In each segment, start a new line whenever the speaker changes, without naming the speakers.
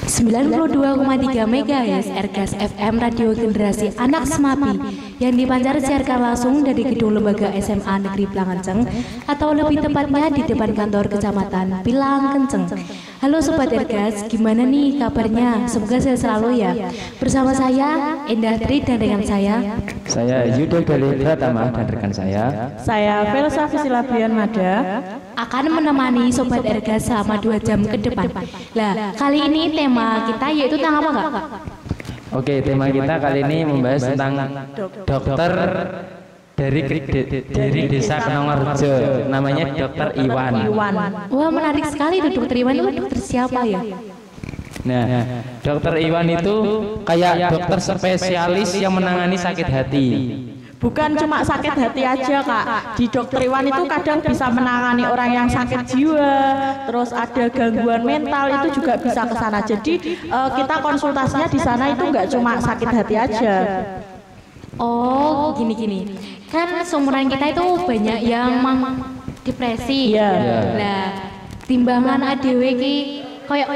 92,3 MHz Ergas FM Radio Generasi Anak Semapi yang dipancar siarkan langsung dari gedung lembaga SMA Negeri Pilangenceng atau lebih tepatnya di depan kantor Kecamatan Pilangenceng. Halo Sobat Ergas, gimana nih kabarnya? Semoga sehat selalu ya. Bersama saya Endah Tri dan rekan saya
Yuda Galih Pratama dan rekan saya
Velsa Fisilabian Mada
akan menemani Sobat Ergas selama 2 jam ke depan. Lah, kali ini tema kita yaitu tentang apa Kak?
Oke, tema kita kali ini membahas tentang dokter dari desa Kenongarjo, namanya Dokter Iwan.
Wah, menarik sekali itu Dokter Iwan itu dokter siapa ya?
Nah, Dokter Iwan itu kayak dokter spesialis yang menangani sakit hati.
bukan cuma sakit hati aja Kak. Di Dokter Iwan itu kadang bisa menangani orang yang sakit jiwa, terus ada gangguan mental itu juga bisa ke sana. Jadi kita konsultasinya di sana itu nggak cuma sakit hati aja.
Oh, gini. Kan seumuran kita itu banyak yang depresi.
Iya.
Lah, timbangan ADW ki koyo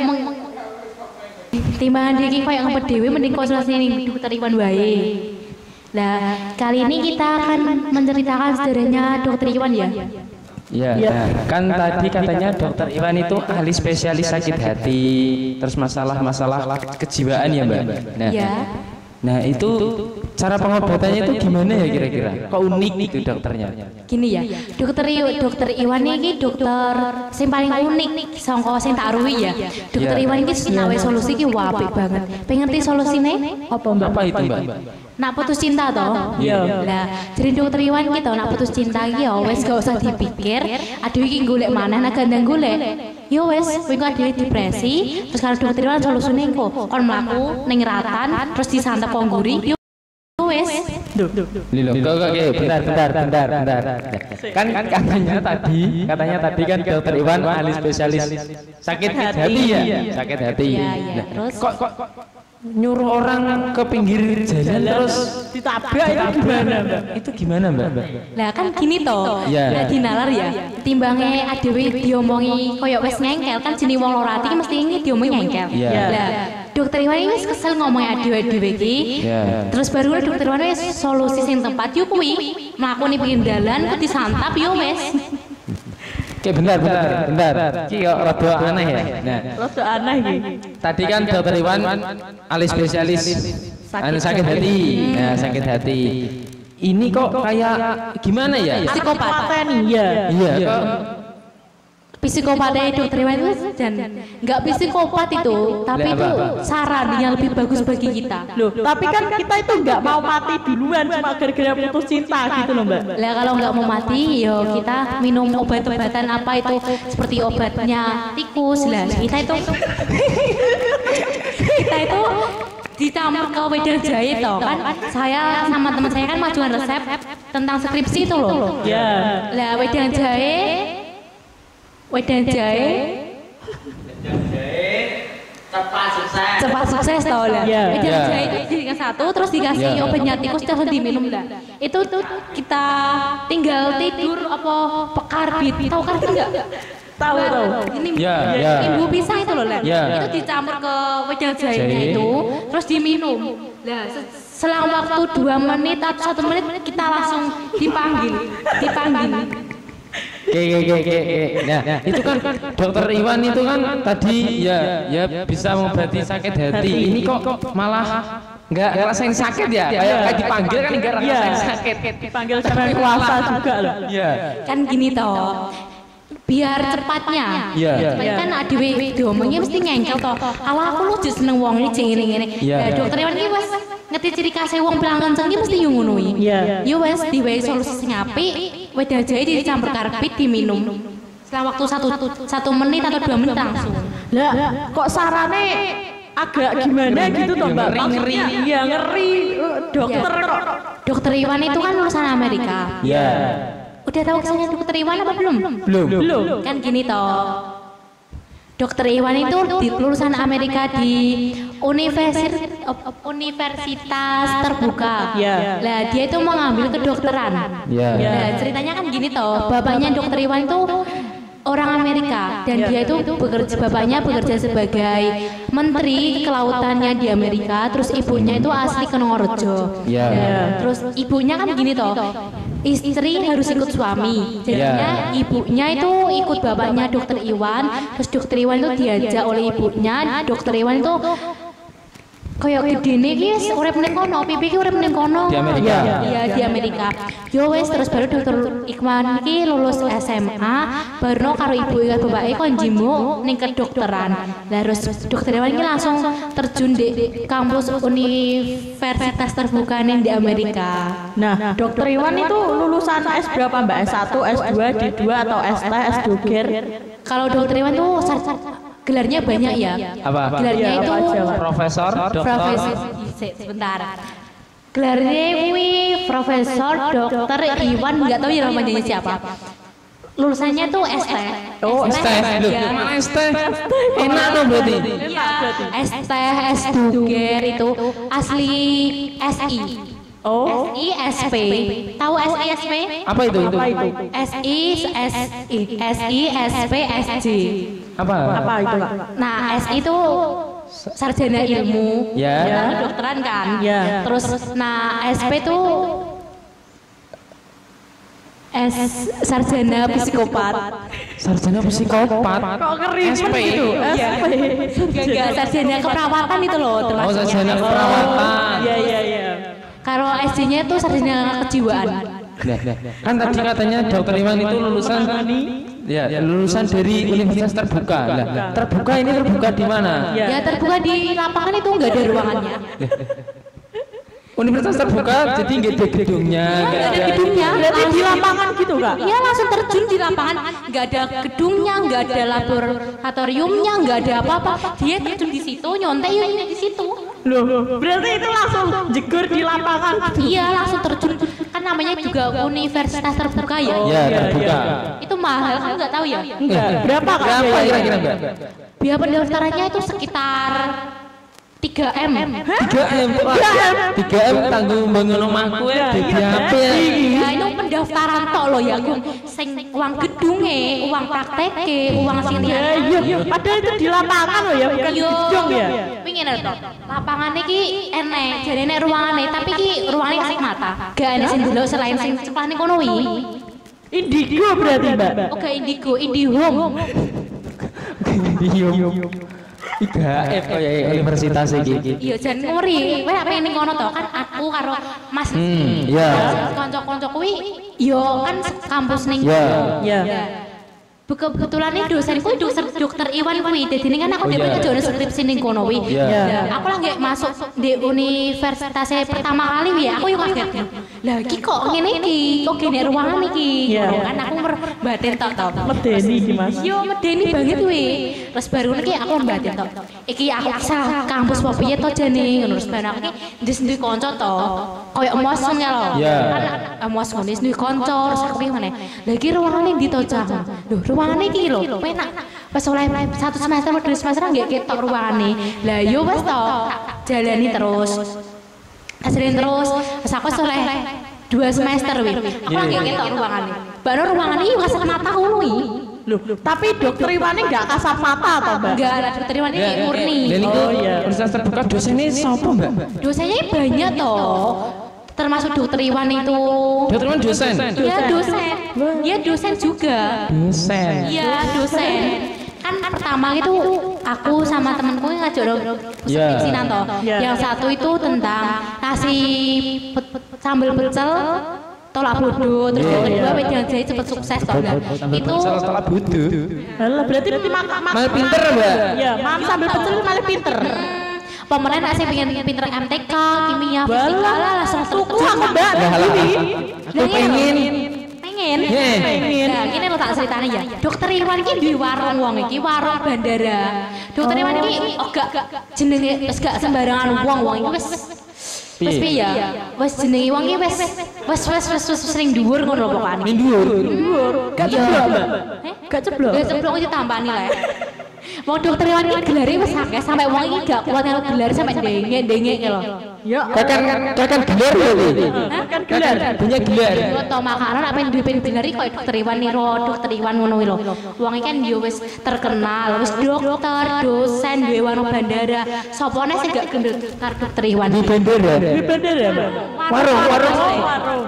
timbangan iki koyo ngempet dhewe mending konsultasi ning Dokter Iwan wae. Nah, kali ini kita akan menceritakan sederhananya Dokter Iwan ya.
Ya, kan tadi katanya Dokter Iwan itu ahli spesialis sakit hati, terus masalah kejiwaan ya Mbak. Nah itu cara pengobatannya itu gimana ya kira-kira? Kok unik itu dokternya?
Gini ya, Dokter Iwan ini dokter sing paling unik sangka sing tak aruhi ya. Dokter Iwan ini nawe solusi ki apik banget. Pengen ngerti solusine?
Apa itu Mbak?
Nak putus cinta toh?
Iya.
Lah, jadi Dokter Iwan ki toh nak putus cinta ki ya wis gak usah dipikir, aduh iki golek maneh nak gandeng golek. Yo wes, kowe dhewe depresi, terus kalau Dokter Iwan solusine engko kon mlaku ning ratan terus disantep pongguri. Yo wes.
Lilo, bentar. Kan katanya tadi kan Dokter Iwan ahli spesialis sakit hati ya, sakit hati.
Iya, terus
kok nyuruh orang ke pinggir jalan terus
ditabrak itu gimana Mbak?
Itu gimana Mbak?
Lah kan gini toh, nah dinalar ya, timbangnya adewe diomongi koyok wes ngengkel kan jenis wong loro ati mesti ini diomongi ngengkel. Lah Dokter Iwan ini kesel ngomongin adewe ki, terus baru Dokter Iwan wes solusi sing tepat yuk kuwi mlakune pinggir dalan kok disantap yo wes.
Oke bentar. Ki kok rada aneh ya. Nah,
Rada aneh iki.
tadi kan Dokter Iwan ahli spesialis sakit hati. Nah, sakit hati. Ini kok kayak gimana ya?
Psikopat nih ya.
Iya, kok
Psikopatnya Dokter Iwan itu dan nggak psikopat itu, tapi itu saran yang lebih bagus bagi kita.
Loh, tapi kan kita itu nggak mau mati duluan cuma gara-gara putus cinta gitu loh Mbak.
Lah kalau nggak mau mati, yo kita minum obat-obatan apa itu seperti obatnya tikus lah. Kita itu dicampur ke wedang jahe toh kan. Saya sama teman saya kan majuan resep tentang skripsi itu loh.
Ya.
Lah wedang jahe cepat sukses tau lah. Wedang jahe itu dijadikan satu terus dikasih obatnya tikus terus diminum lah. Itu tuh kita tinggal tidur apa pekarbit. Tahu karbit enggak?
Tahu.
Ini imbu pisang itu loh lah. Itu dicampur ke wedang jahenya itu terus diminum. Lah selang waktu 2 menit atau 1 menit kita langsung dipanggil.
Nah, itu kan Dokter Iwan itu kan tadi ya bisa mengobati sakit hati. Ini kok malah nggak ngerasain sakit ya? Kayak dipanggil kan nggak ngerasain sakit.
Dipanggil sama kuasa juga loh.
Iya.
Kan gini toh. Biar cepatnya. Kan adewe diomongnya mesti ngengkel toh. Awal aku lu just seneng wong iki ngene-ngene. Lah Dokter Iwan iki wis ngerti ciri khas wong Pilangenceng iki mesti yo ngono iki. Yo wis diwehi solusi sing apik. Wedang jahe dicampur karbit diminum setelah waktu 1 menit atau 2 menit langsung.
Lah kok sarane agak gimana gitu toh Mbak? Ngeri. Iya ngeri.
Dokter Iwan itu kan lulusan Amerika.
Iya.
Udah tahu kesannya Dokter Iwan apa belum?
Belum.
Kan gini toh. Dokter Iwan itu lulusan Amerika di Universitas Terbuka. Lah dia itu mau ngambil kedokteran. Nah ceritanya kan gini toh, bapaknya Dokter Iwan itu orang Amerika dan dia itu bapaknya bekerja sebagai menteri kelautannya di Amerika, terus ibunya itu asli Kenongorejo. Terus ibunya kan gini toh, istri harus ikut suami, jadinya ibunya itu ikut bapaknya Dokter Iwan, terus Dokter Iwan itu diajak oleh ibunya, Dokter Iwan itu kayak gedene iki wis urip ning kono, pipi iki urip ning kono.
Di Amerika.
Iya, di Amerika. Yo wis terus baru Dokter Iwan iki lulus SMA, baru karo ibu karo bapake kon jimu ning kedokteran. Lah terus Dokter Iwan iki langsung terjun di kampus universitas terbuka nih di Amerika.
Nah, Dokter Iwan itu lulusan S berapa Mbak? S1, S2, D2 atau ST, S2
Kalau Dokter Iwan tuh gelarnya banyak ya.
Apa?
Gelarnya itu
profesor, dokter.
Sebentar. Gelarnya kuwi Profesor Dokter Iwan, nggak tahu ya namanya siapa. Lulusannya tuh ST.
Oh, ST. Mana ST? Enak tuh berarti.
Iya. ST, S2 itu asli SI.
Oh,
SI SP. Tahu SI SP?
Apa itu?
SI SP SJ.
Apa
itu Kak?
Nah, SI itu sarjana ilmu, kedokteran kan. Terus nah SP itu sarjana psikopat.
Sarjana psikopat.
Kok ngeri
SP
gitu? SP.
Enggak, sarjana keperawatan itu loh termasuk.
Oh, sarjana keperawatan.
Iya.
Kalau SJ-nya itu sarjana kejiwaan.
Kan tadi katanya Dokter Iwan itu lulusan lulusan dari universitas terbuka. Nah, terbuka ini terbuka di mana?
Ya terbuka di lapangan itu enggak ada ruangannya.
Universitas terbuka jadi nggak ada gedungnya.
Nggak ada gedungnya.
Berarti di lapangan gitu Kak?
Iya langsung terjun di lapangan. Nggak ada gedungnya, nggak ada laboratoriumnya, nggak ada apa-apa. Dia terjun di situ, nyontek di situ.
Loh, berarti itu langsung jegur di lapangan.
Iya langsung terjun. Kan namanya juga universitas terbuka ya.
Iya terbuka.
Itu mahal, kamu nggak tahu ya?
Enggak. Berapa Kak?
Berapa kira-kira Mbak?
Biaya pendaftarannya itu sekitar 3M.
3M tanggung bangun omahku ya DP.
Ya itu pendaftaran tok loh ya, Gung. Sing uang gedunge, uang prakteke, uang silian.
Iya. Padahal itu di lapangan loh ya, bukan di gedung ya.
Pengen to. Lapangan iki enek, jarene ruangane, tapi iki ruangane kasih mata. Gak enek sing delok selain sing ceplane kono wi.
Indigo berarti Mbak.
Oke, IndiHome.
IGF universitas iki.
Iya jan ngori. Kowe apa ning kono to kan aku karo Mas. Kanca-kanca kuwi yo kan kampus ning.
Iya.
Kebetulan ini dosenku Dokter Iwan kuwi. Dadi kan aku dhewe kerja skripsi ning kono kuwi. Aku lagi masuk di universitas pertama kali wi, aku yo kaget. Lah iki kok ngene iki? Kok gene ruangan iki? Kan aku batin tok.
Medeni iki Mas.
Yo medeni banget wi. Terus baru iki aku batin tok. Iki aku salah kampus apa piye to jane ngono. Terus baru aku iki ndis duwe kanca to. Kayak mos ngene lho. Kan mos ngene duwe kanca terus aku piye meneh. Lah iki ruangane ndi to, Cah? Lho ruangane iki lho, penak. Pas oleh 1 semester atau 2 semester nggak ketok ruangane. Lah yo wis to, jalani terus. Ajarin terus, pas aku oleh 2 semester wi. Aku lagi ketok ruangane. Baru ruangan iki kasat mata ngono iki.
Loh, tapi Dokter Iwan ini nggak kasat mata atau Mbak?
Enggak, Dokter Iwan ini murni.
Universitas terbuka dosennya siapa Mbak?
Dosennya banyak toh. Termasuk Dokter Iwan itu.
Dokter Iwan dosen?
Iya dosen. Iya dosen juga. Iya dosen. Kan pertama itu aku sama temenku ngajak skripsian toh. Yang satu itu tentang nasi sambal pecel, tolak bodo, terus yang kedua wedang jahe cepet sukses toh. Itu
tolak bodo.
Berarti
malah pinter Mbak.
Iya, mam sambal pecel malah pinter.
Pemenang nasi pengen pinter MTK, kimia, fisika lah langsung tuku aku Mbak.
Aku pengen.
Nah, ini lo tak ceritanya ya. Dokter Iwan ini di warung wong iki, warung bandara. Dokter Iwan ini gak jenenge wis gak sembarangan wong iki wis piye ya? Wis jenenge wong iki wis sering dhuwur ngono lho pokokane.
Dhuwur.
Gak ceblok, Mbak.
Gak ceblok. Gak ceblok iki tampani lah. Mau dokter Iwan ini gelare wis akeh sampai wong iki gak kuat karo gelar sampai dengek lho.
Ya,
Kakak gelar lho iki.
kan gelar.
Punya gelar.
Yo to makanan apa duwe gelar iki koyo dokter Iwan niro, dokter Iwan ngono lho. Wong iki kan yo wis terkenal, wis dokter, dosen, duwe wano bandara. Sopone sing gak gendut karo dokter Iwan.
Di bandara.
Di bandara, Mbak.
Warung.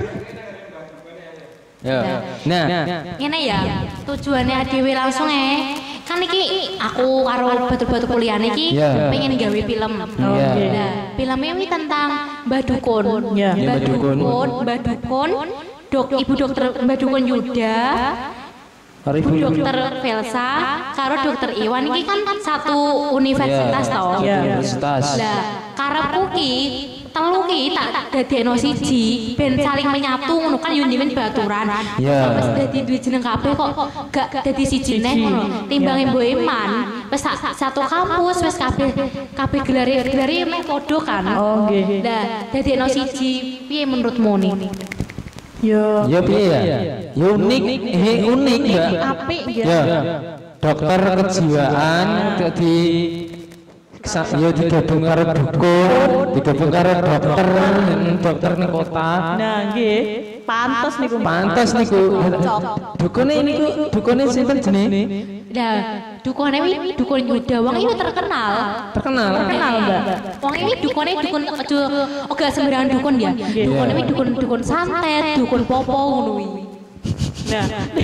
Ya. Nah,
ngene ya, tujuannya dhewe langsung kan iki aku karo batu-batu kuliah iki pengen gawe film. Nah, filmnya ini tentang Mbah Dukun. Mbah Dukun, Ibu dokter Mbah Dukun Yuda, Ibu dokter Velsa, karo dokter Iwan iki kan satu universitas toh.
Universitas.
Lah, karepku ki telu ki tak dadekno siji ben saling menyatu ngono kan yo nyemen baturan. Wis dadi duwe jeneng kabeh kok gak dadi siji neh ngono. Timbange Mbok Iman wis satu kampus wis kabeh gelare meh padha kan.
Oh nggih.
Lah dadekno siji piye menurutmu nih?
Ya piye ya? Ya unik, Mbak.
Apik nggih.
Ya. Dokter kejiwaan dadi yo digabung karo dukun, digabung karo dokter ning kota.
Nah, nggih. Pantes niku. Dukune sinten jenenge?
Nah, dukune iki dukun Yuda. Wong iki terkenal, Mbak. Wong iki dukun oga sembarangan dukun ya. Dukune iki dukun santet, dukun popo ngono iki. Nah.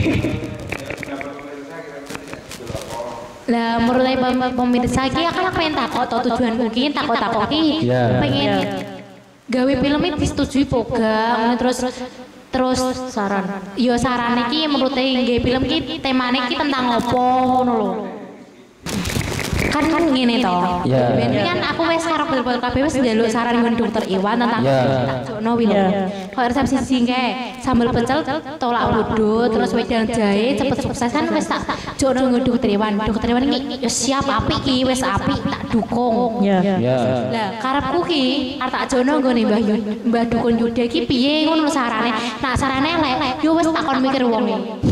Lah menurut pemirsa iki akan aku pengen takut atau tujuan mungkin takut iki pengen gawe film ini disetujui poga terus saran iki menurut gawe film iki temane iki tentang opo ngono lho kan ngene to ben kan aku wis karo bel-bel kabeh wis njaluk saran nggon dokter Iwan tentang tak jono wi lho kok resepsi singke sambel pecel tolak budut terus wedang jahe cepet sukses kan wis tak jono nggon dokter Iwan iki yo siap apik iki wis apik tak dukung lah karepku ki arep tak jono nggone Mbah Dukun Yuda iki piye ngono sarane nak sarane elek yo wis takon mikir wong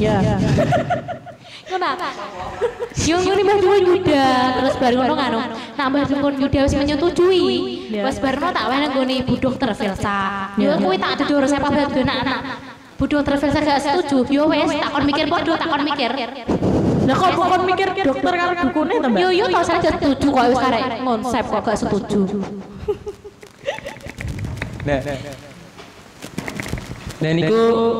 Yo ngene Mbah Dukun Yuda terus baru ngono kan. Nah Mbah Dukun Yuda wis menyetujui. Wis barno tak wene nggone Ibu Dokter Velsa. Yo kuwi tak dudu resep apa anak-anak. Bu Dokter Velsa gak setuju. Yo wis takon mikir padha takon mikir.
Lah kok kon mikir dokter karo dukune to, Mbak?
Yo tau saya setuju kok wis karek konsep kok gak setuju.
Nah niku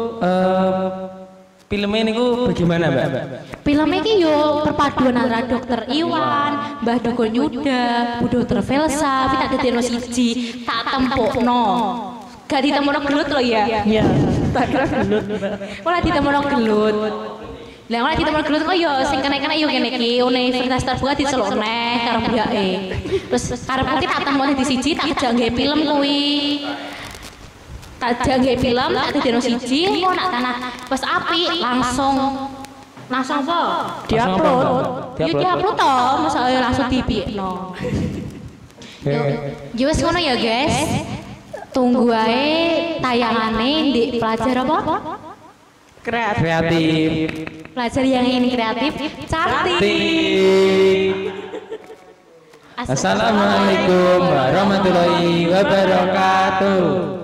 filmnya niku bagaimana, Mbak?
Filmnya ini yo perpaduan antara dokter Iwan, Mbah Dukun Yuda, Bu Dokter Velsa, tapi tak dadekno siji, tak tempukno. Gak ditemukno gelut lho ya.
Iya, tak kira gelut.
Ora ditemukno gelut. Lah ora ditemukno gelut kok yo sing kena-kena yo kene iki universitas terbuka diceluk neh karo mbake. Terus karepku ki tak temukno di siji, tak kejak nggawe film kuwi. Tak jange film tak dadekno siji engko nak tanah wis apik langsung apa
Diupload.
Yo diupload to mosok langsung dipikno. Yo wis ngono ya guys. Tunggu ae tayangane di pelajar apa?
Kreatif.
Pelajar yang ingin kreatif, cantik.
Assalamualaikum warahmatullahi wabarakatuh.